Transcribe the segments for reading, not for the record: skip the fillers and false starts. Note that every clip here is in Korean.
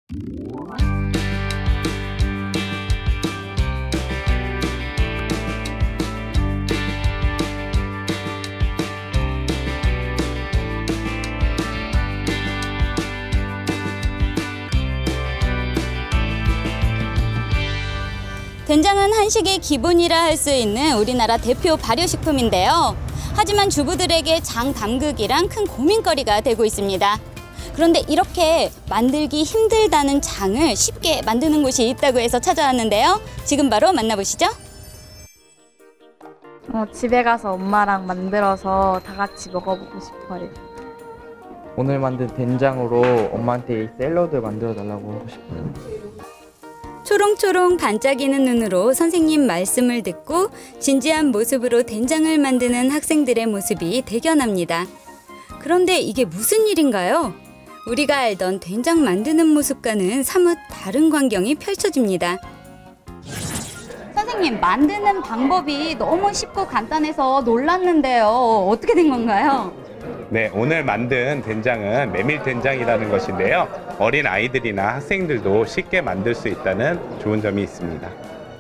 된장은 한식의 기본이라 할 수 있는 우리나라 대표 발효식품인데요. 하지만 주부들에게 장 담그기란 큰 고민거리가 되고 있습니다. 그런데 이렇게 만들기 힘들다는 장을 쉽게 만드는 곳이 있다고 해서 찾아왔는데요. 지금 바로 만나보시죠. 집에 가서 엄마랑 만들어서 다 같이 먹어보고 싶어요. 오늘 만든 된장으로 엄마한테 이 샐러드 만들어 달라고 하고 싶어요. 초롱초롱 반짝이는 눈으로 선생님 말씀을 듣고 진지한 모습으로 된장을 만드는 학생들의 모습이 대견합니다. 그런데 이게 무슨 일인가요? 우리가 알던 된장 만드는 모습과는 사뭇 다른 광경이 펼쳐집니다. 선생님, 만드는 방법이 너무 쉽고 간단해서 놀랐는데요. 어떻게 된 건가요? 네, 오늘 만든 된장은 메밀된장이라는 것인데요. 어린 아이들이나 학생들도 쉽게 만들 수 있다는 좋은 점이 있습니다.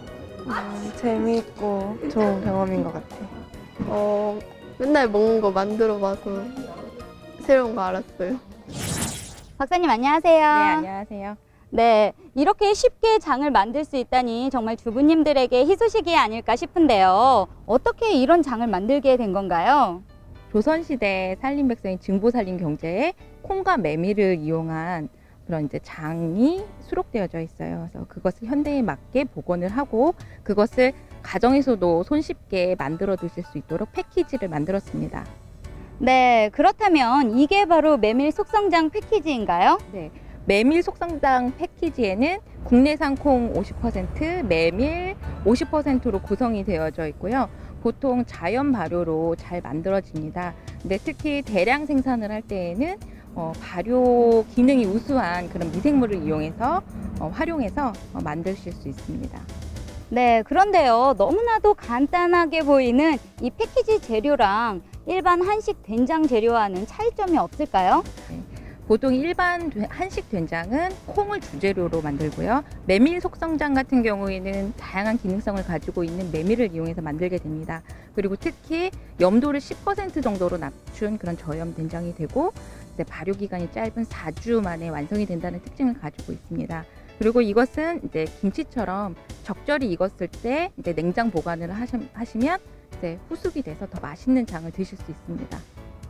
재미있고 좋은 경험인 것 같아요. 맨날 먹는 거 만들어 봐서 새로운 거 알았어요. 박사님 안녕하세요. 네, 안녕하세요. 네, 이렇게 쉽게 장을 만들 수 있다니 정말 주부님들에게 희소식이 아닐까 싶은데요. 어떻게 이런 장을 만들게 된 건가요? 조선시대 산림백성의 증보살림 경제에 콩과 메밀을 이용한 그런 이제 장이 수록되어져 있어요. 그래서 그것을 현대에 맞게 복원을 하고 그것을 가정에서도 손쉽게 만들어 드실 수 있도록 패키지를 만들었습니다. 네, 그렇다면 이게 바로 메밀 속성장 패키지인가요? 네, 메밀 속성장 패키지에는 국내산 콩 50%, 메밀 50%로 구성이 되어져 있고요. 보통 자연 발효로 잘 만들어집니다. 근데 특히 대량 생산을 할 때에는 발효 기능이 우수한 그런 미생물을 이용해서 활용해서 만드실 수 있습니다. 네, 그런데요. 너무나도 간단하게 보이는 이 패키지 재료랑 일반 한식 된장 재료와는 차이점이 없을까요? 네. 보통 일반 한식 된장은 콩을 주재료로 만들고요. 메밀 속성장 같은 경우에는 다양한 기능성을 가지고 있는 메밀을 이용해서 만들게 됩니다. 그리고 특히 염도를 10% 정도로 낮춘 그런 저염 된장이 되고 이제 발효 기간이 짧은 4주 만에 완성이 된다는 특징을 가지고 있습니다. 그리고 이것은 이제 김치처럼 적절히 익었을 때 이제 냉장 보관을 하시면 이제 후숙이 돼서 더 맛있는 장을 드실 수 있습니다.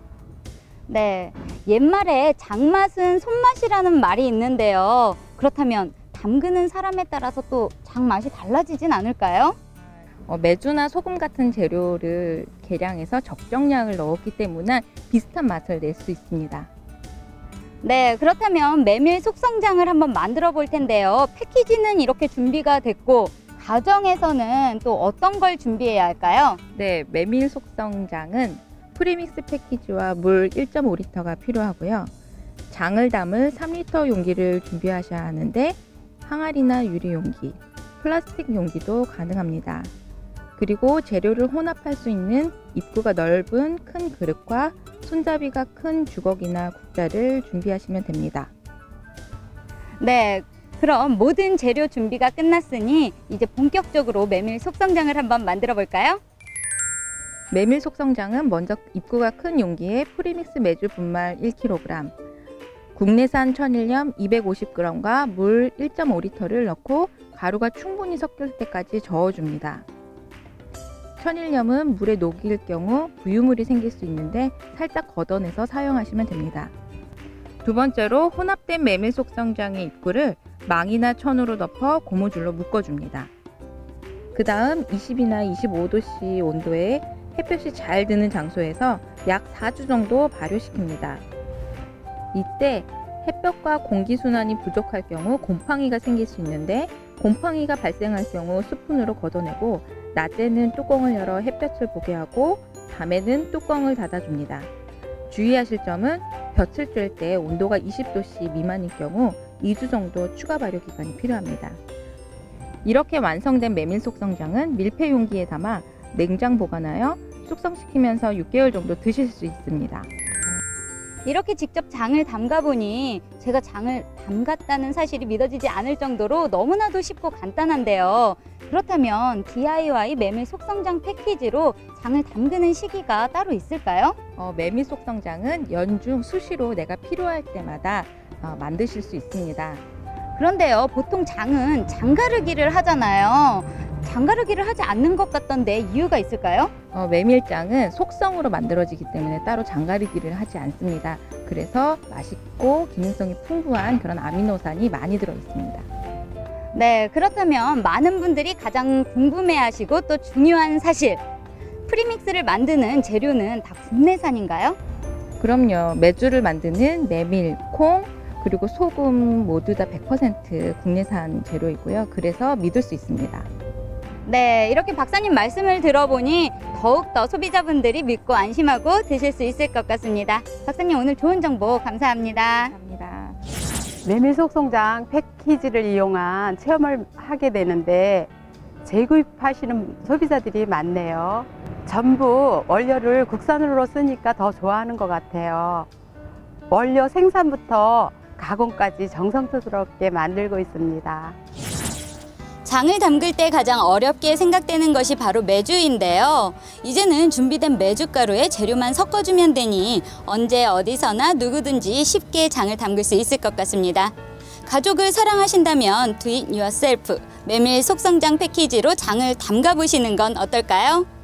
네, 옛말에 장맛은 손맛이라는 말이 있는데요. 그렇다면 담그는 사람에 따라서 또 장맛이 달라지진 않을까요? 매주나 소금 같은 재료를 계량해서 적정량을 넣었기 때문에 비슷한 맛을 낼 수 있습니다. 네, 그렇다면 메밀 속성장을 한번 만들어 볼 텐데요. 패키지는 이렇게 준비가 됐고 가정에서는 또 어떤 걸 준비해야 할까요? 네, 메밀 속성장은 프리믹스 패키지와 물 1.5리터가 필요하고요. 장을 담을 3리터 용기를 준비하셔야 하는데 항아리나 유리 용기, 플라스틱 용기도 가능합니다. 그리고 재료를 혼합할 수 있는 입구가 넓은 큰 그릇과 손잡이가 큰 주걱이나 국자를 준비하시면 됩니다. 네, 그럼 모든 재료 준비가 끝났으니 이제 본격적으로 메밀 속성장을 한번 만들어 볼까요? 메밀 속성장은 먼저 입구가 큰 용기에 프리믹스 메주 분말 1kg, 국내산 천일염 250g과 물 1.5리터를 넣고 가루가 충분히 섞일 때까지 저어줍니다. 천일염은 물에 녹일 경우 부유물이 생길 수 있는데 살짝 걷어내서 사용하시면 됩니다. 두 번째로 혼합된 메밀 속성장의 입구를 망이나 천으로 덮어 고무줄로 묶어줍니다. 그 다음 20이나 25도씨 온도에 햇볕이 잘 드는 장소에서 약 4주 정도 발효시킵니다. 이때 햇볕과 공기순환이 부족할 경우 곰팡이가 생길 수 있는데 곰팡이가 발생할 경우 스푼으로 걷어내고 낮에는 뚜껑을 열어 햇볕을 보게 하고 밤에는 뚜껑을 닫아줍니다. 주의하실 점은 볕을 쬐을 때 온도가 20도씨 미만일 경우 2주 정도 추가 발효 기간이 필요합니다. 이렇게 완성된 메밀 속성장은 밀폐 용기에 담아 냉장 보관하여 숙성시키면서 6개월 정도 드실 수 있습니다. 이렇게 직접 장을 담가 보니 제가 장을 담갔다는 사실이 믿어지지 않을 정도로 너무나도 쉽고 간단한데요. 그렇다면 DIY 메밀 속성장 패키지로 장을 담그는 시기가 따로 있을까요? 메밀 속성장은 연중 수시로 내가 필요할 때마다 만드실 수 있습니다. 그런데요, 보통 장은 장가르기를 하잖아요. 장가르기를 하지 않는 것 같던데 이유가 있을까요? 메밀장은 속성으로 만들어지기 때문에 따로 장가르기를 하지 않습니다. 그래서 맛있고 기능성이 풍부한 그런 아미노산이 많이 들어 있습니다. 네, 그렇다면 많은 분들이 가장 궁금해하시고 또 중요한 사실, 프리믹스를 만드는 재료는 다 국내산인가요? 그럼요. 메주를 만드는 메밀, 콩, 그리고 소금 모두 다 100% 국내산 재료이고요. 그래서 믿을 수 있습니다. 네, 이렇게 박사님 말씀을 들어보니 더욱더 소비자분들이 믿고 안심하고 드실 수 있을 것 같습니다. 박사님, 오늘 좋은 정보 감사합니다. 감사합니다. 메밀 속성장 패키지를 이용한 체험을 하게 되는데 재구입하시는 소비자들이 많네요. 전부 원료를 국산으로 쓰니까 더 좋아하는 것 같아요. 원료 생산부터 가공까지 정성스럽게 만들고 있습니다. 장을 담글 때 가장 어렵게 생각되는 것이 바로 메주인데요. 이제는 준비된 메주가루에 재료만 섞어주면 되니 언제 어디서나 누구든지 쉽게 장을 담글 수 있을 것 같습니다. 가족을 사랑하신다면 Do It Yourself 메밀 속성장 패키지로 장을 담가 보시는 건 어떨까요?